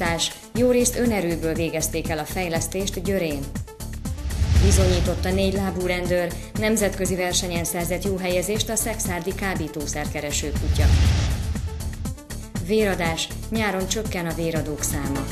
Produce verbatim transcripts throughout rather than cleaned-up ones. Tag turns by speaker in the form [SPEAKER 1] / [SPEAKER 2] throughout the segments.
[SPEAKER 1] Újítás. Jórészt önerőből végezték el a fejlesztést Győrén. Bizonyított a négy lábú rendőr, nemzetközi versenyen szerzett jó helyezést a szekszárdi kábítószerkereső kutya. Véradás. Nyáron csökken a véradók száma.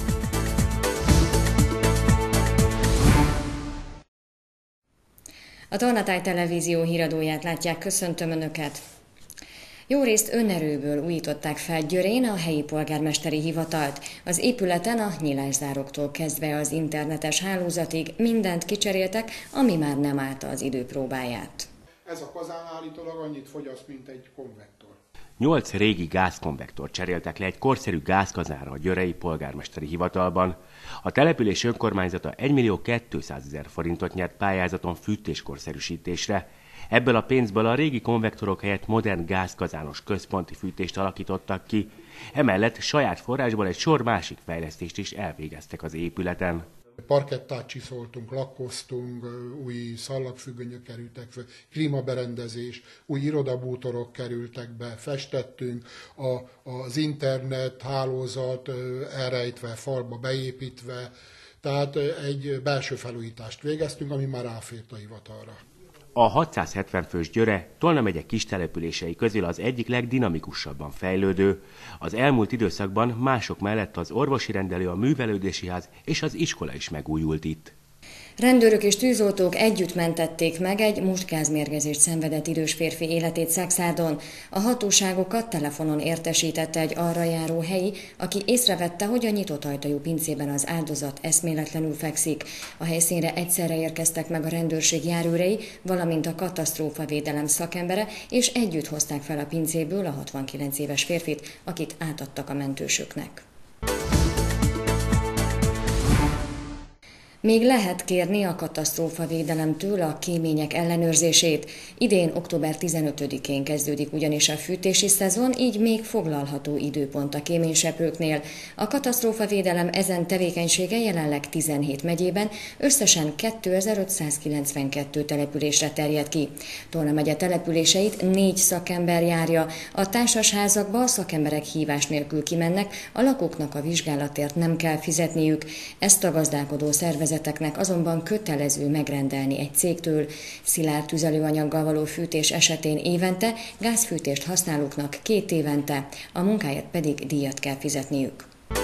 [SPEAKER 1] A Tornatáj Televízió híradóját látják, köszöntöm Önöket! Jórészt önerőből újították fel Győrén a helyi polgármesteri hivatalt. Az épületen a nyilászároktól kezdve az internetes hálózatig mindent kicseréltek, ami már nem állta az idő próbáját.
[SPEAKER 2] Ez a kazán állítólag annyit fogyaszt, mint egy konvektor.
[SPEAKER 3] Nyolc régi gázkonvektort cseréltek le egy korszerű gázkazánra a győrei polgármesteri hivatalban. A település önkormányzata egymillió kétszázezer forintot nyert pályázaton fűtéskorszerűsítésre. Ebből a pénzből a régi konvektorok helyett modern gázkazános központi fűtést alakítottak ki. Emellett saját forrásból egy sor másik fejlesztést is elvégeztek az épületen.
[SPEAKER 2] Parkettát csiszoltunk, lakkoztunk, új szallagfüggönyök kerültek fel, klímaberendezés, új irodabútorok kerültek be, festettünk, a, az internet hálózat elrejtve, falba beépítve, tehát egy belső felújítást végeztünk, ami már ráfért a hivatalra.
[SPEAKER 3] A hatszázhetven fős Győre Tolna megye kistelepülései közül az egyik legdinamikusabban fejlődő. Az elmúlt időszakban mások mellett az orvosi rendelő, a művelődési ház és az iskola is megújult itt.
[SPEAKER 1] Rendőrök és tűzoltók együtt mentették meg egy mustgázmérgezést szenvedett idős férfi életét Szekszárdon. A hatóságokat telefonon értesítette egy arra járó helyi, aki észrevette, hogy a nyitott ajtajú pincében az áldozat eszméletlenül fekszik. A helyszínre egyszerre érkeztek meg a rendőrség járőrei, valamint a katasztrófavédelem szakembere, és együtt hozták fel a pincéből a hatvankilenc éves férfit, akit átadtak a mentősöknek. Még lehet kérni a katasztrófavédelemtől a kémények ellenőrzését. Idén október tizenötödikén kezdődik ugyanis a fűtési szezon, így még foglalható időpont a kéményseprőknél. A katasztrófavédelem ezen tevékenysége jelenleg tizenhét megyében összesen kétezer-ötszázkilencvenkettő településre terjed ki. Tolna megye településeit négy szakember járja. A társasházakba a szakemberek hívás nélkül kimennek, a lakóknak a vizsgálatért nem kell fizetniük. Ezt a gazdálkodó szervezet azonban kötelező megrendelni egy cégtől. Szilárd tüzelőanyaggal való fűtés esetén évente, gázfűtést használóknak két évente, a munkáért pedig díjat kell fizetniük.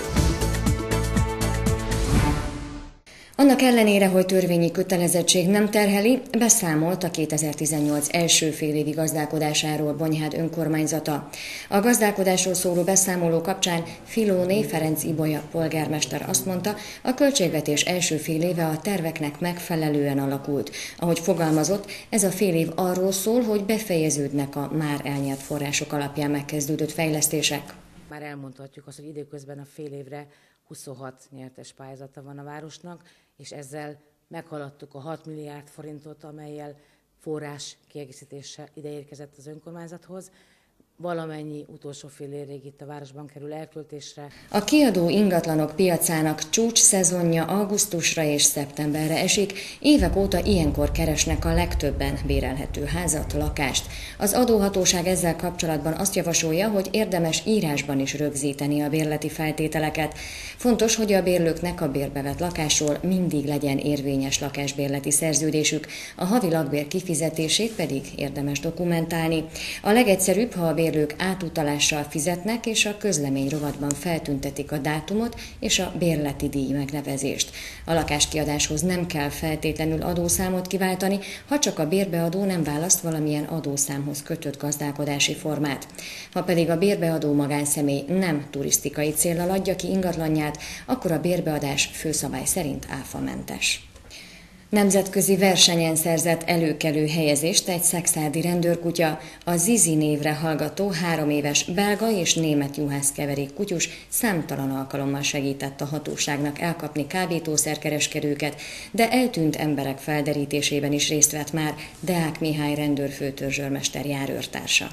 [SPEAKER 1] Annak ellenére, hogy törvényi kötelezettség nem terheli, beszámolt a kétezer-tizennyolc első félévi gazdálkodásáról Bonyhád önkormányzata. A gazdálkodásról szóló beszámoló kapcsán Filóné Ferenc Ibolya polgármester azt mondta, a költségvetés első fél éve a terveknek megfelelően alakult. Ahogy fogalmazott, ez a fél év arról szól, hogy befejeződnek a már elnyert források alapján megkezdődött fejlesztések.
[SPEAKER 4] Már elmondhatjuk azt, hogy időközben a fél évre huszonhat nyertes pályázata van a városnak, és ezzel meghaladtuk a hat milliárd forintot, amellyel forrás kiegészítése ideérkezett az önkormányzathoz. Valamennyi utolsó fél évig itt a városban kerül elköltésre.
[SPEAKER 1] A kiadó ingatlanok piacának csúcs szezonja augusztusra és szeptemberre esik, évek óta ilyenkor keresnek a legtöbben bérelhető házat, lakást. Az adóhatóság ezzel kapcsolatban azt javasolja, hogy érdemes írásban is rögzíteni a bérleti feltételeket. Fontos, hogy a bérlőknek a bérbevett lakásról mindig legyen érvényes lakásbérleti szerződésük, a havi lakbér kifizetését pedig érdemes dokumentálni. A legegyszerűbb, ha a bérlők átutalással fizetnek, és a közlemény rovatban feltüntetik a dátumot és a bérleti díj megnevezést. A lakáskiadáshoz nem kell feltétlenül adószámot kiváltani, ha csak a bérbeadó nem választ valamilyen adószámhoz kötött gazdálkodási formát. Ha pedig a bérbeadó magánszemély nem turisztikai céllal adja ki ingatlanját, akkor a bérbeadás főszabály szerint áfamentes. Nemzetközi versenyen szerzett előkelő helyezést egy szekszárdi rendőrkutya, a Zizi névre hallgató három éves belga és német juhászkeverék kutyus számtalan alkalommal segített a hatóságnak elkapni kábítószerkereskedőket, de eltűnt emberek felderítésében is részt vett már Deák Mihály rendőrfőtörzsőrmester járőrtársa.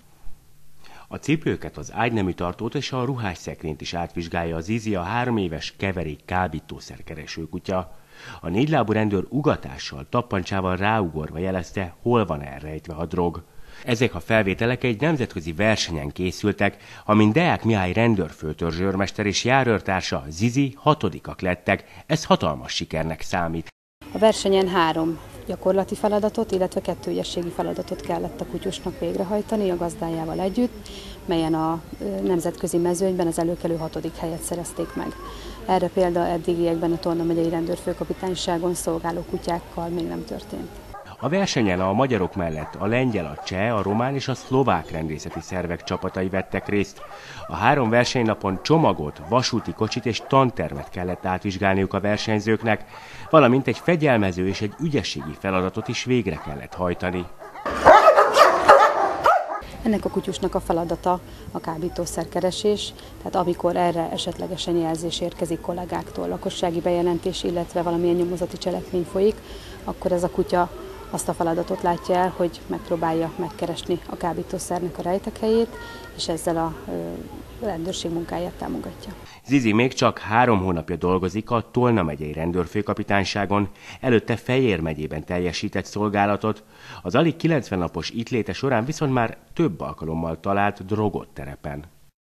[SPEAKER 3] A cipőket, az ágynemű tartót és a ruhásszekrényt is átvizsgálja az Zizi, a három éves keverék kábítószerkereső kutya. A négylábú rendőr ugatással, tappancsával ráugorva jelezte, hol van elrejtve a drog. Ezek a felvételek egy nemzetközi versenyen készültek, amin Deák Mihály rendőrfőtörzsőrmester és járőrtársa, Zizi hatodikak lettek. Ez hatalmas sikernek számít.
[SPEAKER 5] A versenyen három gyakorlati feladatot, illetve kettő ügyességi feladatot kellett a kutyusnak végrehajtani a gazdájával együtt, melyen a nemzetközi mezőnyben az előkelő hatodik helyet szerezték meg. Erre példa eddigiekben a Tolna megyei rendőrfőkapitányságon szolgáló kutyákkal még nem történt.
[SPEAKER 3] A versenyen a magyarok mellett a lengyel, a cseh, a román és a szlovák rendészeti szervek csapatai vettek részt. A három versenynapon csomagot, vasúti kocsit és tantermet kellett átvizsgálniuk a versenyzőknek, valamint egy fegyelmező és egy ügyességi feladatot is végre kellett hajtani.
[SPEAKER 5] Ennek a kutyusnak a feladata a kábítószerkeresés, tehát amikor erre esetlegesen jelzés érkezik kollégáktól, lakossági bejelentés, illetve valamilyen nyomozati cselekmény folyik, akkor ez a kutya azt a feladatot látja el, hogy megpróbálja megkeresni a kábítószernek a rejtekhelyét, és ezzel a rendőrség munkáját támogatja.
[SPEAKER 3] Zizi még csak három hónapja dolgozik a Tolna megyei rendőrfőkapitányságon, előtte Fejér megyében teljesített szolgálatot, az alig kilencven napos itt léte során viszont már több alkalommal talált drogot terepen.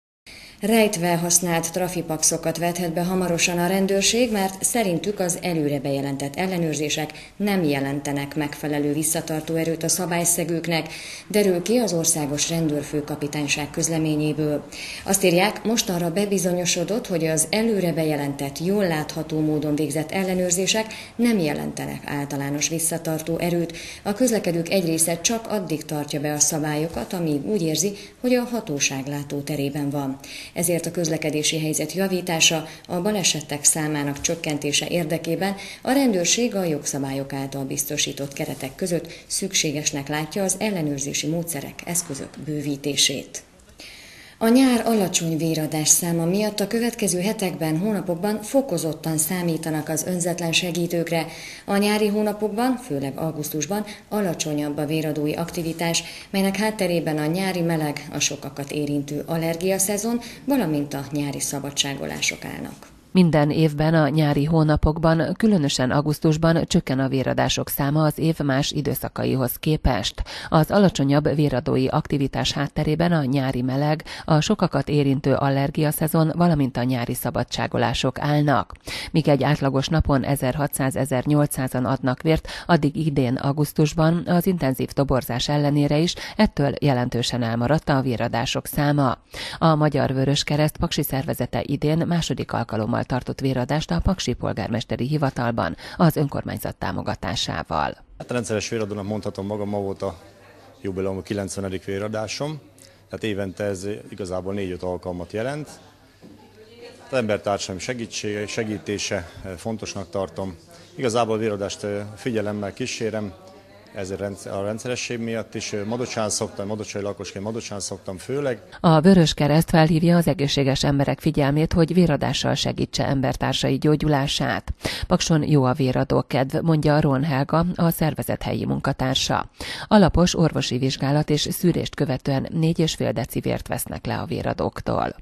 [SPEAKER 1] Rejtve használt trafipaxokat vethet be hamarosan a rendőrség, mert szerintük az előre bejelentett ellenőrzések nem jelentenek megfelelő visszatartó erőt a szabályszegőknek, derül ki az Országos Rendőrfőkapitányság közleményéből. Azt írják, mostanra bebizonyosodott, hogy az előre bejelentett, jól látható módon végzett ellenőrzések nem jelentenek általános visszatartó erőt. A közlekedők egy része csak addig tartja be a szabályokat, amíg úgy érzi, hogy a hatóság látóterében van. Ezért a közlekedési helyzet javítása, a balesetek számának csökkentése érdekében a rendőrség a jogszabályok által biztosított keretek között szükségesnek látja az ellenőrzési módszerek, eszközök bővítését. A nyár alacsony véradás száma miatt a következő hetekben, hónapokban fokozottan számítanak az önzetlen segítőkre. A nyári hónapokban, főleg augusztusban alacsonyabb a véradói aktivitás, melynek hátterében a nyári meleg, a sokakat érintő allergiaszezon, valamint a nyári szabadságolások állnak.
[SPEAKER 6] Minden évben a nyári hónapokban, különösen augusztusban csökken a véradások száma az év más időszakaihoz képest. Az alacsonyabb véradói aktivitás hátterében a nyári meleg, a sokakat érintő allergiaszezon, valamint a nyári szabadságolások állnak. Míg egy átlagos napon ezerhatszáz-ezernyolcszázan adnak vért, addig idén augusztusban az intenzív toborzás ellenére is ettől jelentősen elmaradt a véradások száma. A Magyar Vöröskereszt paksi szervezete idén második alkalommal tartott véradást a paksi polgármesteri hivatalban az önkormányzat támogatásával.
[SPEAKER 7] Hát a rendszeres véradónak mondhatom magam, ma volt a jubileum kilencvenedik véradásom, tehát évente ez igazából négy-öt alkalmat jelent. Az embertársaim segítsége, segítése fontosnak tartom. Igazából a véradást figyelemmel kísérem, ezért a rendszeresség miatt is Madocsán szoktam, madocsai lakosként Madocsán szoktam főleg.
[SPEAKER 6] A Vöröskereszt felhívja az egészséges emberek figyelmét, hogy véradással segítse embertársai gyógyulását. Pakson jó a véradókedv, mondja Ron Helga, a szervezet helyi munkatársa. Alapos orvosi vizsgálat és szűrést követően négy és fél deci vért vesznek le a véradóktól.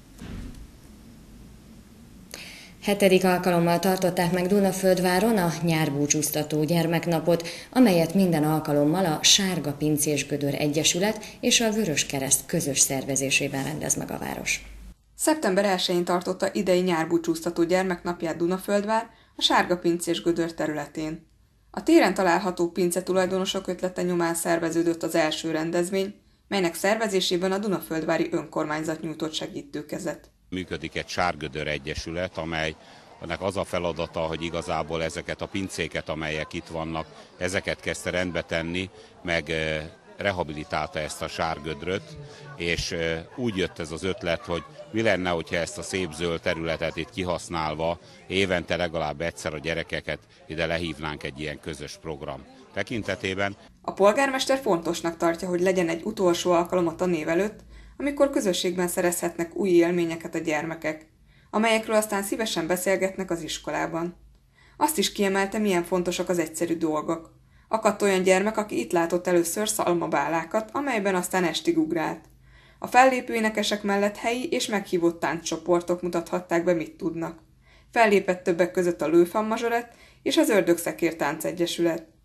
[SPEAKER 1] Hetedik alkalommal tartották meg Dunaföldváron a nyárbúcsúztató gyermeknapot, amelyet minden alkalommal a Sárga Pincés Gödör Egyesület és a Vöröskereszt közös szervezésében rendez meg a város.
[SPEAKER 8] szeptember elsején tartotta idei nyárbúcsúztató gyermeknapját Dunaföldvár a Sárga Pincés Gödör területén. A téren található pince tulajdonosok ötlete nyomán szerveződött az első rendezvény, melynek szervezésében a Dunaföldvári önkormányzat nyújtott segítőkezet.
[SPEAKER 9] Működik egy Sárgödör Egyesület, amelynek az a feladata, hogy igazából ezeket a pincéket, amelyek itt vannak, ezeket kezdte rendbe tenni, meg rehabilitálta ezt a Sárgödröt, és úgy jött ez az ötlet, hogy mi lenne, hogyha ezt a szép zöld területet itt kihasználva évente legalább egyszer a gyerekeket ide lehívnánk egy ilyen közös program tekintetében.
[SPEAKER 8] A polgármester fontosnak tartja, hogy legyen egy utolsó alkalom a tanév előtt, amikor közösségben szerezhetnek új élményeket a gyermekek, amelyekről aztán szívesen beszélgetnek az iskolában. Azt is kiemelte, milyen fontosak az egyszerű dolgok. Akadt olyan gyermek, aki itt látott először szalmabálákat, amelyben aztán estig ugrált. A fellépő énekesek mellett helyi és meghívott tánccsoportok mutathatták be, mit tudnak. Fellépett többek között a Lőfan Mazsorett és az Ördögszekér Táncegyesület.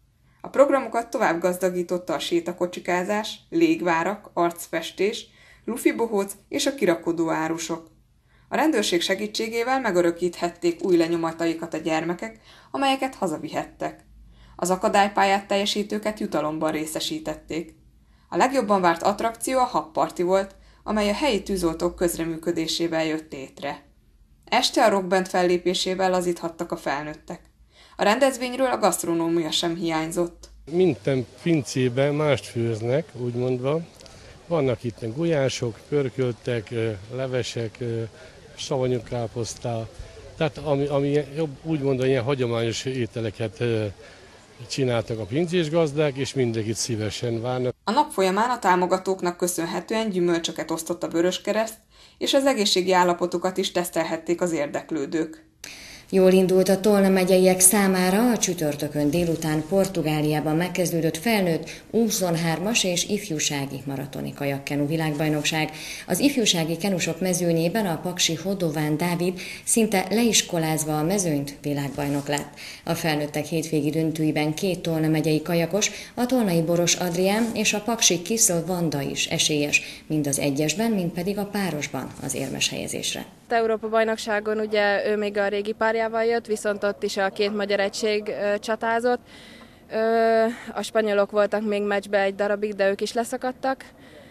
[SPEAKER 8] A programokat tovább gazdagította a sétakocsikázás, légvárak, arcfestés, lufibohóc és a kirakodó árusok. A rendőrség segítségével megörökíthették új lenyomataikat a gyermekek, amelyeket hazavihettek. Az akadálypályát teljesítőket jutalomban részesítették. A legjobban várt attrakció a habparti volt, amely a helyi tűzoltók közreműködésével jött létre. Este a rockband fellépésével lazíthattak a felnőttek. A rendezvényről a gasztronómia sem hiányzott.
[SPEAKER 10] Minden pincében mást főznek, úgy mondva. Vannak itt gulyások, pörköltek, levesek, savanyú káposztál. Tehát ami, ami úgy mondva ilyen hagyományos ételeket csináltak a pincés gazdák, és mindenkit szívesen várnak.
[SPEAKER 8] A nap folyamán a támogatóknak köszönhetően gyümölcsöket osztott a Vöröskereszt, és az egészségi állapotukat is tesztelhették az érdeklődők.
[SPEAKER 1] Jól indult a Tolna megyeiek számára a csütörtökön délután Portugáliában megkezdődött felnőtt U huszonhármas és ifjúsági maratoni kajakkenu világbajnokság. Az ifjúsági kenusok mezőnyében a paksi Hodován Dávid szinte leiskolázva a mezőnyt világbajnok lett. A felnőttek hétvégi döntőiben két Tolna megyei kajakos, a tolnai Boros Adrián és a paksi Kiszl Vanda is esélyes, mind az egyesben, mind pedig a párosban az érmes helyezésre.
[SPEAKER 11] A Európa-bajnokságon ugye ő még a régi párjával jött, viszont ott is a két magyar egység ö, csatázott. Ö, a spanyolok voltak még meccsbe egy darabig, de ők is leszakadtak.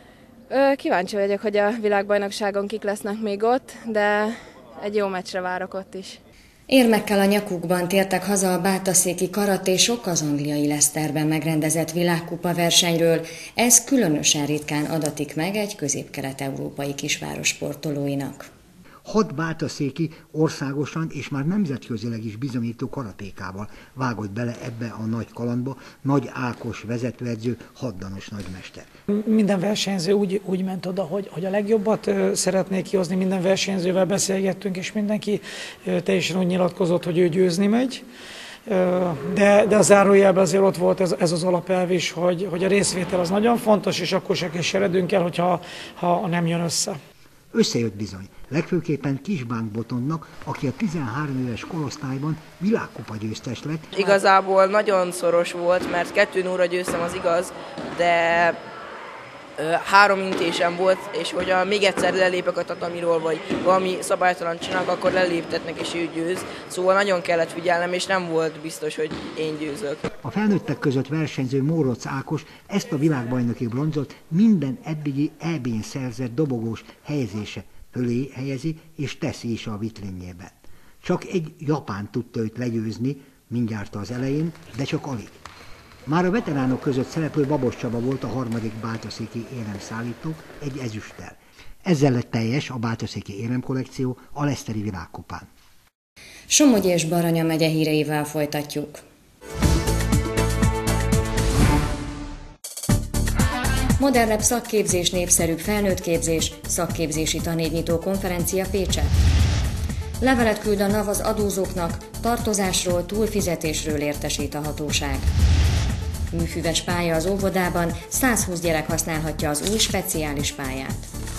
[SPEAKER 11] Ö, kíváncsi vagyok, hogy a világbajnokságon kik lesznek még ott, de egy jó meccsre várok ott is.
[SPEAKER 1] Érmekkel a nyakukban tértek haza a bátaszéki karatésok az angliai Leicesterben megrendezett világkupa versenyről. Ez különösen ritkán adatik meg egy közép-kelet-európai kisváros sportolóinak.
[SPEAKER 12] Hat bátaszéki országosan és már nemzetközileg is bizonyító karatékával vágott bele ebbe a nagy kalandba Nagy Ákos vezetőedző, haddanos nagymester.
[SPEAKER 13] Minden versenyző úgy, úgy ment oda, hogy, hogy a legjobbat szeretnék kihozni, minden versenyzővel beszélgettünk, és mindenki teljesen úgy nyilatkozott, hogy ő győzni megy. De, de a zárójelben azért ott volt ez, ez az alapelv is, hogy, hogy a részvétel az nagyon fontos, és akkor se keseredünk el, hogyha ha nem jön össze.
[SPEAKER 12] Összejött bizony, legfőképpen Kisbánk Botondnak, aki a tizenhárom éves korosztályban világkupa győztes lett.
[SPEAKER 14] Igazából nagyon szoros volt, mert kettő nulla győztem, az igaz, de ö, három intésem volt, és hogyha még egyszer lelépek a tatamiról, vagy valami szabálytalan csinálok, akkor leléptetnek, és ő győz. Szóval nagyon kellett figyelnem, és nem volt biztos, hogy én győzök.
[SPEAKER 12] A felnőttek között versenyző Mórocz Ákos ezt a világbajnoki bronzot minden eddigi é bén szerzett dobogós helyezése fölé helyezi, és teszi is a vitrínjében. Csak egy japán tudta őt legyőzni mindjárt az elején, de csak alig. Már a veteránok között szereplő Babos Csaba volt a harmadik bátaszéki éremszállító egy ezüsttel. Ezzel lett teljes a bátaszéki éremkollekció a Leicesteri világkupán.
[SPEAKER 1] Somogy és Baranya megye híreivel folytatjuk. Modernebb szakképzés, népszerűbb felnőttképzés, szakképzési tanévnyitó konferencia Pécset. Levelet küld a NAV az adózóknak, tartozásról, túlfizetésről értesít a hatóság. Műfüves pálya az óvodában, százhúsz gyerek használhatja az új speciális pályát.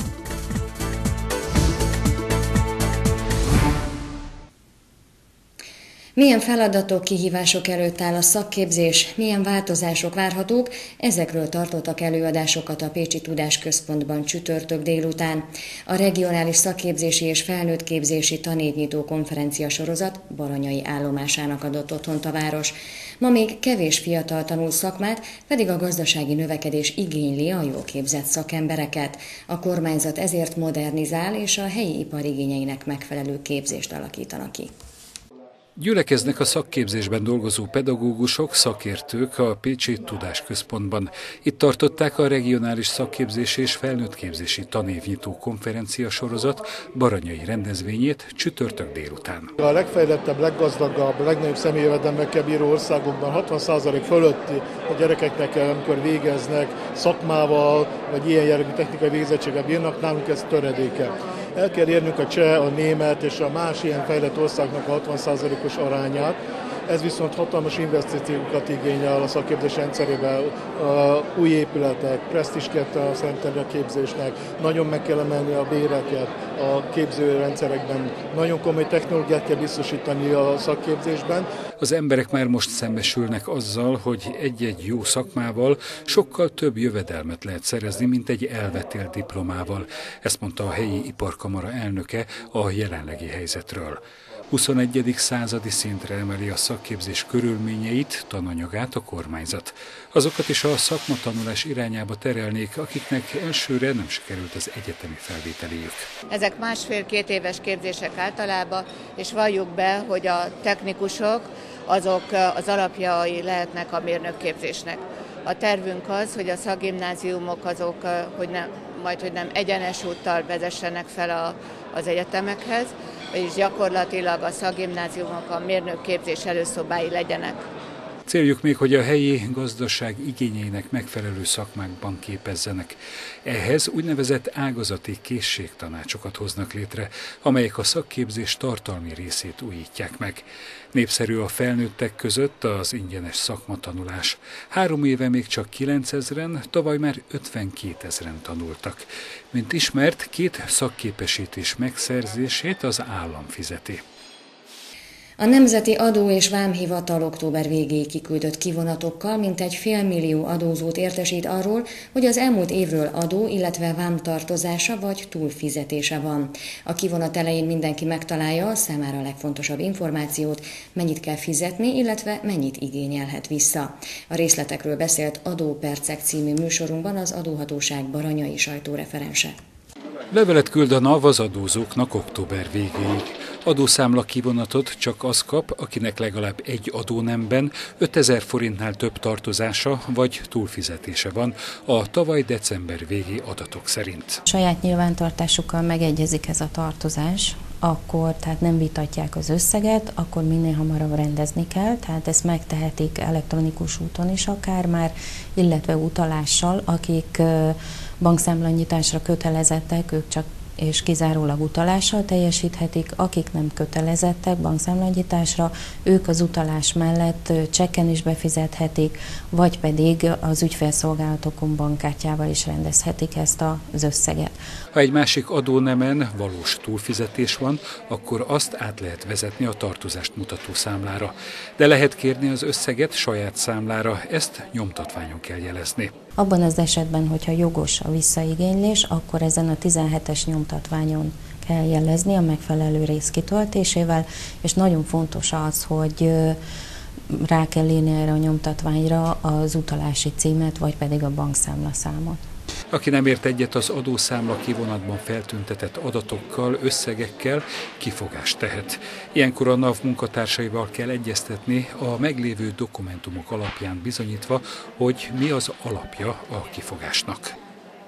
[SPEAKER 1] Milyen feladatok, kihívások előtt áll a szakképzés, milyen változások várhatók, ezekről tartottak előadásokat a Pécsi Tudásközpontban csütörtök délután. A regionális szakképzési és felnőttképzési tanévnyitó konferencia sorozat baranyai állomásának adott otthont a város. Ma még kevés fiatal tanul szakmát, pedig a gazdasági növekedés igényli a jól képzett szakembereket. A kormányzat ezért modernizál, és a helyi ipar igényeinek megfelelő képzést alakítanak ki.
[SPEAKER 15] Gyülekeznek a szakképzésben dolgozó pedagógusok, szakértők a Pécsi Tudásközpontban. Itt tartották a regionális szakképzési és felnőttképzési tanévnyitó konferencia sorozat baranyai rendezvényét csütörtök délután.
[SPEAKER 16] A legfejlettebb, leggazdagabb, legnagyobb személyjövedelmekkel bíró országokban hatvan százalék fölötti a gyerekeknek, amikor végeznek szakmával, vagy ilyen jellegű technikai végzettséggel bírnak, nálunk ez töredéke. El kell érnünk a cseh, a német és a más ilyen fejlett országnak a hatvan százalékos arányát, Ez viszont hatalmas investíciókat igényel a szakképzés rendszerében, új épületek, presztízsket a szerintem a képzésnek, nagyon meg kell emelni a béreket a képzőrendszerekben, nagyon komoly technológiát kell biztosítani a szakképzésben.
[SPEAKER 15] Az emberek már most szembesülnek azzal, hogy egy-egy jó szakmával sokkal több jövedelmet lehet szerezni, mint egy elvetélt diplomával. Ezt mondta a helyi iparkamara elnöke a jelenlegi helyzetről. huszonegyedik századi szintre emeli a szakképzés körülményeit, tananyagát a kormányzat. Azokat is a szakmatanulás irányába terelnék, akiknek elsőre nem sikerült az egyetemi felvételiük.
[SPEAKER 17] Ezek másfél-két éves képzések általában, és valljuk be, hogy a technikusok azok az alapjai lehetnek a mérnökképzésnek. A tervünk az, hogy a szakgimnáziumok azok, hogy nem, majd hogy nem egyenes úttal vezessenek fel a, az egyetemekhez, és gyakorlatilag a szakgimnáziumok a mérnökképzés előszobái legyenek.
[SPEAKER 15] Céljuk még, hogy a helyi gazdaság igényeinek megfelelő szakmákban képezzenek. Ehhez úgynevezett ágazati készségtanácsokat hoznak létre, amelyek a szakképzés tartalmi részét újítják meg. Népszerű a felnőttek között az ingyenes szakmatanulás. Három éve még csak kilencezren, tavaly már ötvenkétezren tanultak. Mint ismert, két szakképesítés megszerzését az állam fizeti.
[SPEAKER 1] A Nemzeti Adó- és Vámhivatal október végéig kiküldött kivonatokkal mintegy félmillió adózót értesít arról, hogy az elmúlt évről adó, illetve vámtartozása vagy túlfizetése van. A kivonat elején mindenki megtalálja a számára a legfontosabb információt, mennyit kell fizetni, illetve mennyit igényelhet vissza. A részletekről beszélt Adópercek című műsorunkban az adóhatóság baranyai sajtóreferense.
[SPEAKER 15] Levelet küld a NAV az adózóknak október végéig. Adószámla kivonatot csak az kap, akinek legalább egy adónemben ötezer forintnál több tartozása vagy túlfizetése van a tavaly december végi adatok szerint.
[SPEAKER 18] Saját nyilvántartásukkal megegyezik ez a tartozás, akkor tehát nem vitatják az összeget, akkor minél hamarabb rendezni kell, tehát ezt megtehetik elektronikus úton is akár már, illetve utalással, akik bankszámlanyitásra kötelezettek, ők csak és kizárólag utalással teljesíthetik, akik nem kötelezettek bankszámlanyitásra, ők az utalás mellett csekken is befizethetik, vagy pedig az ügyfélszolgálatokon bankkártyával is rendezhetik ezt az összeget.
[SPEAKER 15] Ha egy másik adónemen valós túlfizetés van, akkor azt át lehet vezetni a tartozást mutató számlára. De lehet kérni az összeget saját számlára, ezt nyomtatványon kell jelezni.
[SPEAKER 18] Abban az esetben, hogyha jogos a visszaigénylés, akkor ezen a tizenhetes nyomtatványon kell jelezni a megfelelő rész kitöltésével, és nagyon fontos az, hogy rá kell írni erre a nyomtatványra az utalási címet, vagy pedig a bankszámlaszámot.
[SPEAKER 15] Aki nem ért egyet az adószámla kivonatban feltüntetett adatokkal, összegekkel, kifogást tehet. Ilyenkor a NAV munkatársaival kell egyeztetni a meglévő dokumentumok alapján bizonyítva, hogy mi az alapja a kifogásnak.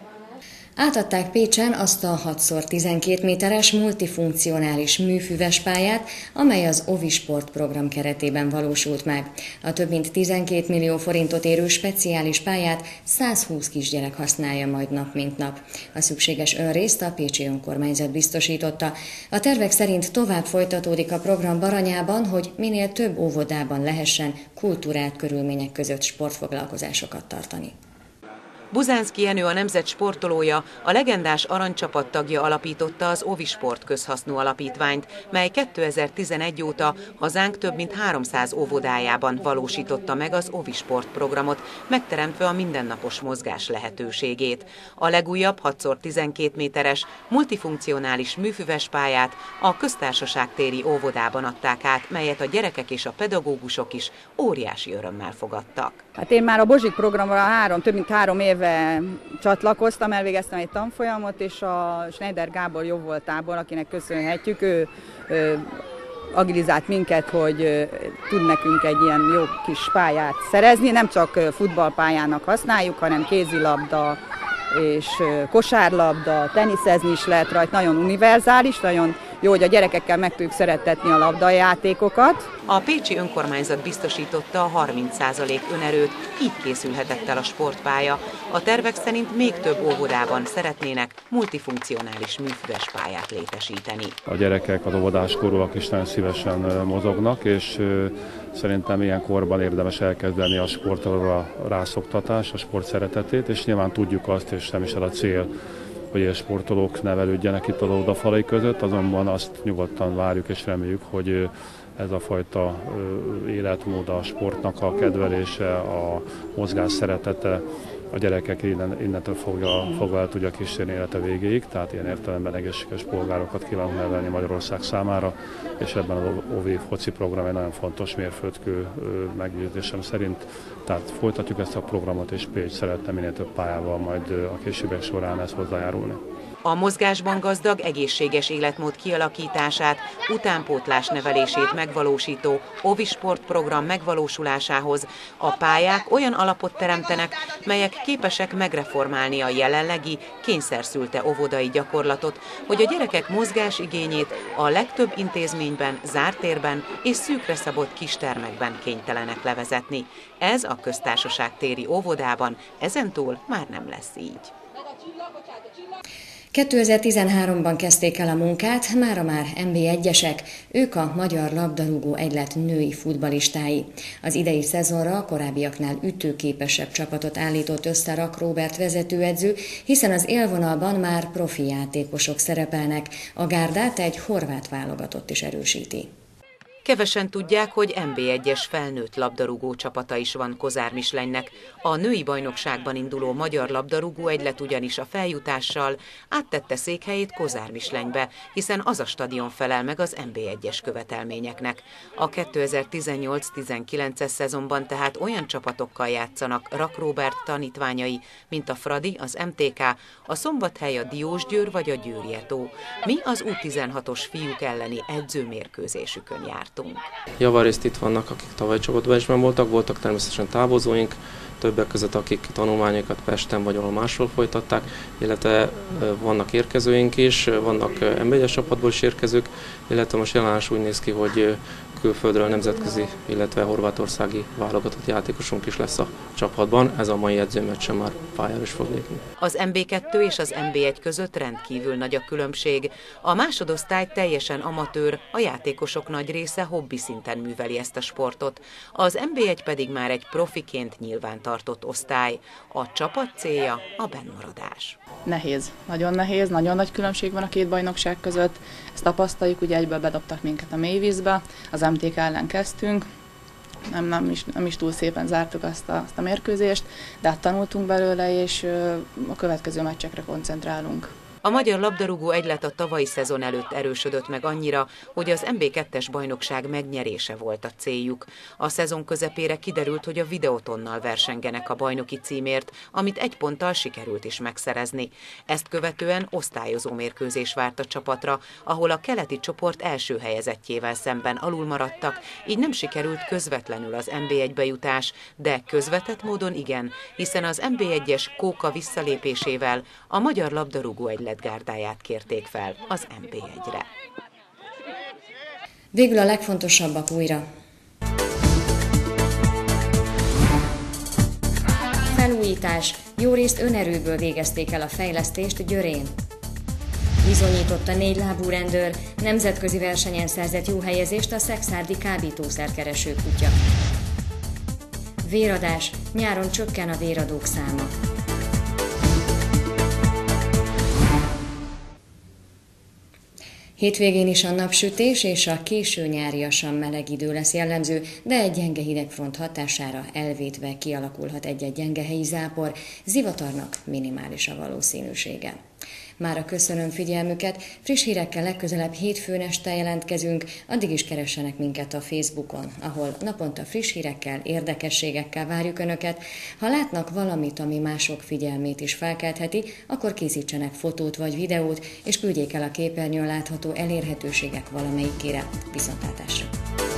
[SPEAKER 1] Átadták Pécsen azt a hat szor tizenkét méteres multifunkcionális műfüves pályát, amely az Ovisport program keretében valósult meg. A több mint tizenkét millió forintot érő speciális pályát százhúsz kisgyerek használja majd nap mint nap. A szükséges önrészt a pécsi önkormányzat biztosította. A tervek szerint tovább folytatódik a program Baranyában, hogy minél több óvodában lehessen kultúrált körülmények között sportfoglalkozásokat tartani.
[SPEAKER 19] Buzánszky Jenő a nemzet sportolója, a legendás aranycsapat tagja alapította az Ovisport közhasznú alapítványt, mely kétezer-tizenegy óta hazánk több mint háromszáz óvodájában valósította meg az Ovisport programot, megteremtve a mindennapos mozgás lehetőségét. A legújabb hat szor tizenkét méteres multifunkcionális műfüves pályát a Köztársaság téri óvodában adták át, melyet a gyerekek és a pedagógusok is óriási örömmel fogadtak.
[SPEAKER 20] Hát én már a Bozsik programra három, több mint három éve csatlakoztam, elvégeztem egy tanfolyamot, és a Schneider Gábor jóvoltából, akinek köszönhetjük, ő, ő agilizált minket, hogy ő, tud nekünk egy ilyen jó kis pályát szerezni. Nem csak futballpályának használjuk, hanem kézilabda és kosárlabda, teniszezni is lehet rajta, nagyon univerzális, nagyon jó, hogy a gyerekekkel meg tudjuk szerettetni a labdajátékokat.
[SPEAKER 19] A pécsi önkormányzat biztosította a harminc százalék önerőt, így készülhetett el a sportpálya. A tervek szerint még több óvodában szeretnének multifunkcionális műfüves pályát létesíteni.
[SPEAKER 21] A gyerekek, az óvodáskorúak is nagyon szívesen mozognak, és szerintem ilyen korban érdemes elkezdeni a sportra rászoktatás, a sport szeretetét, és nyilván tudjuk azt, és nem is el a cél, hogy a sportolók nevelődjenek itt az óvodafalai között, azonban azt nyugodtan várjuk és reméljük, hogy ez a fajta életmód, a sportnak a kedvelése, a mozgás szeretete, a gyerekek innen, innentől fogja, fogva el tudja kísérni élete végéig, tehát ilyen értelemben egészséges polgárokat kívánunk nevelni Magyarország számára, és ebben az o vé foci program egy nagyon fontos mérföldkő meggyőzésem szerint. Tehát folytatjuk ezt a programot, és Pécs szeretne minél több pályával majd a későbbiek során ezt hozzájárulni.
[SPEAKER 19] A mozgásban gazdag, egészséges életmód kialakítását, utánpótlás nevelését megvalósító Ovisport program megvalósulásához a pályák olyan alapot teremtenek, melyek képesek megreformálni a jelenlegi kényszerszülte óvodai gyakorlatot, hogy a gyerekek mozgásigényét a legtöbb intézményben, zárt térben és szűkre szabott kistermekben kénytelenek levezetni. Ez a Köztársaság téri óvodában ezentúl már nem lesz így.
[SPEAKER 1] kétezer-tizenháromban kezdték el a munkát, mára már en bé egyesek, ők a Magyar Labdarúgó Egylet női futballistái. Az idei szezonra a korábbiaknál ütőképesebb csapatot állított össze Rak Róbert vezetőedző, hiszen az élvonalban már profi játékosok szerepelnek, a gárdát egy horvát válogatott is erősíti.
[SPEAKER 19] Kevesen tudják, hogy en bé egyes felnőtt labdarúgó csapata is van Kozár Mislenynek. A női bajnokságban induló Magyar Labdarúgó Egylet ugyanis a feljutással áttette székhelyét Kozár Mislenybe, hiszen az a stadion felel meg az en bé egyes követelményeknek. A kétezer-tizennyolc tizenkilences szezonban tehát olyan csapatokkal játszanak Rak Róbert tanítványai, mint a Fradi, az em té ká, a Szombathely, a Diósgyőr vagy a Győri Eto. Mi az U tizenhatos fiúk elleni edzőmérkőzésükön járt.
[SPEAKER 22] Javarészt itt vannak, akik tavaly csapatban is voltak, voltak természetesen távozóink, többek között akik tanulmányokat Pesten vagy ahol máshol folytatták, illetve vannak érkezőink is, vannak en bé egyes csapatból is érkezők, illetve most jelenleg úgy néz ki, hogy külföldről nemzetközi, illetve horvátországi válogatott játékosunk is lesz a csapatban. Ez a mai edzőmeccsen már pályára is fog lépni.
[SPEAKER 19] Az en bé kettő és az en bé egy között rendkívül nagy a különbség. A másodosztály teljesen amatőr, a játékosok nagy része hobbi szinten műveli ezt a sportot. Az en bé egy pedig már egy profiként nyilvántartott osztály. A csapat célja a bennmaradás.
[SPEAKER 23] Nehéz, nagyon nehéz, nagyon nagy különbség van a két bajnokság között. Ezt tapasztaljuk, ugye egyből bedobtak minket a mélyvízbe, az em té ká ellen kezdtünk, nem, nem, is, nem is túl szépen zártuk azt a, azt a mérkőzést, de hát tanultunk belőle, és a következő meccsekre koncentrálunk.
[SPEAKER 19] A Magyar Labdarúgó Egylet a tavalyi szezon előtt erősödött meg annyira, hogy az en bé kettes bajnokság megnyerése volt a céljuk. A szezon közepére kiderült, hogy a Videotonnal versengenek a bajnoki címért, amit egy ponttal sikerült is megszerezni. Ezt követően osztályozó mérkőzés várt a csapatra, ahol a keleti csoport első helyezettjével szemben alul maradtak, így nem sikerült közvetlenül az en bé egybe jutás, de közvetett módon igen, hiszen az en bé egyes Kóka visszalépésével a Magyar Labdarúgó Egylet gárdáját kérték fel az en bé egyre.
[SPEAKER 1] Végül a legfontosabbak újra. Felújítás. Jó részt önerőből végezték el a fejlesztést Győrén. Bizonyította négylábú rendőr, nemzetközi versenyen szerzett jó helyezést a szekszárdi kábítószerkereső kutya. Véradás. Nyáron csökken a véradók száma. Hétvégén is a napsütés és a késő nyáriasan meleg idő lesz jellemző, de egy gyenge hidegfront hatására elvétve kialakulhat egy-egy gyenge helyi zápor, zivatarnak minimális a valószínűsége. Mára köszönöm figyelmüket, friss hírekkel legközelebb hétfőn este jelentkezünk, addig is keressenek minket a Facebookon, ahol naponta friss hírekkel, érdekességekkel várjuk Önöket. Ha látnak valamit, ami mások figyelmét is felkeltheti, akkor készítsenek fotót vagy videót, és küldjék el a képernyőn látható elérhetőségek valamelyikére. Viszontlátásra!